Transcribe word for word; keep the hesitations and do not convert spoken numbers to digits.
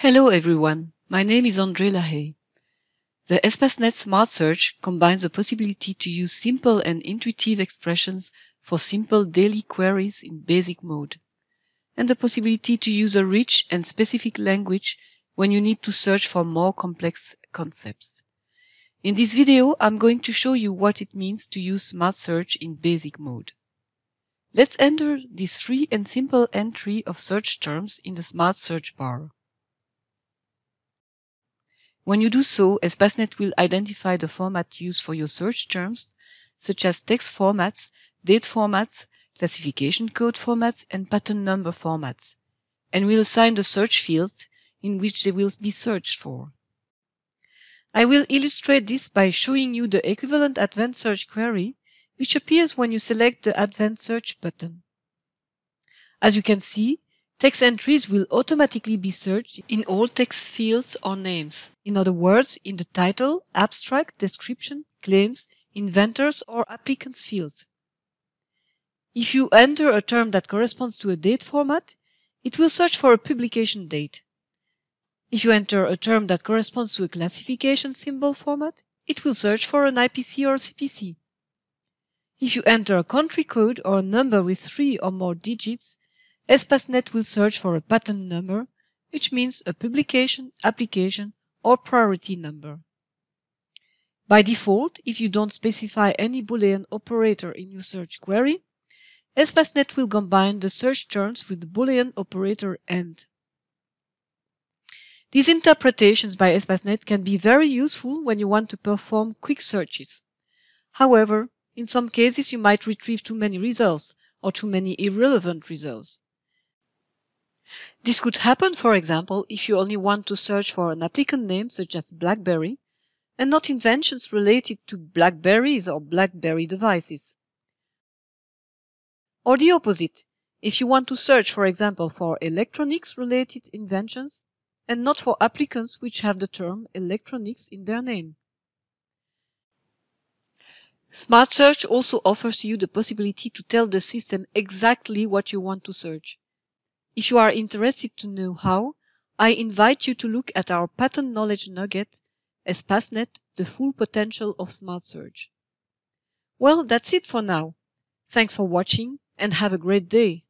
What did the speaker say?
Hello everyone, my name is André Lahaye. The Espacenet Smart Search combines the possibility to use simple and intuitive expressions for simple daily queries in basic mode, and the possibility to use a rich and specific language when you need to search for more complex concepts. In this video, I'm going to show you what it means to use Smart Search in basic mode. Let's enter this free and simple entry of search terms in the Smart Search bar. When you do so, Espacenet will identify the format used for your search terms, such as text formats, date formats, classification code formats, and pattern number formats, and will assign the search fields in which they will be searched for. I will illustrate this by showing you the equivalent advanced search query, which appears when you select the Advanced Search button. As you can see, text entries will automatically be searched in all text fields or names. In other words, in the title, abstract, description, claims, inventors, or applicants fields. If you enter a term that corresponds to a date format, it will search for a publication date. If you enter a term that corresponds to a classification symbol format, it will search for an I P C or C P C. If you enter a country code or a number with three or more digits, Espacenet will search for a patent number, which means a publication, application, or priority number. By default, if you don't specify any Boolean operator in your search query, Espacenet will combine the search terms with the Boolean operator AND. These interpretations by Espacenet can be very useful when you want to perform quick searches. However, in some cases you might retrieve too many results or too many irrelevant results. This could happen, for example, if you only want to search for an applicant name such as BlackBerry and not inventions related to Blackberries or BlackBerry devices. Or the opposite, if you want to search, for example, for electronics-related inventions and not for applicants which have the term electronics in their name. Smart Search also offers you the possibility to tell the system exactly what you want to search. If you are interested to know how, I invite you to look at our patent knowledge nugget, Espacenet, the full potential of Smart Search. Well, that's it for now. Thanks for watching and have a great day.